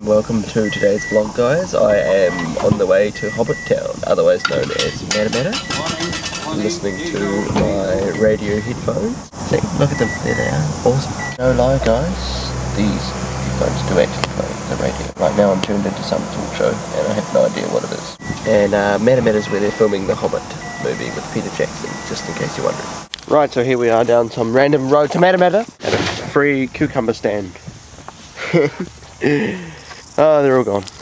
Welcome to today's vlog, guys. I am on the way to Hobbit Town, otherwise known as Matamata. Listening to my radio headphones. See, look at them, there they are. Awesome. No lie, guys, these headphones do actually play the radio. Right now I'm tuned into some talk show and I have no idea what it is. And Matamata is where they're filming the Hobbit movie with Peter Jackson, just in case you're wondering. Right, so here we are down some random road to Matamata at a free cucumber stand. Oh, they're all gone.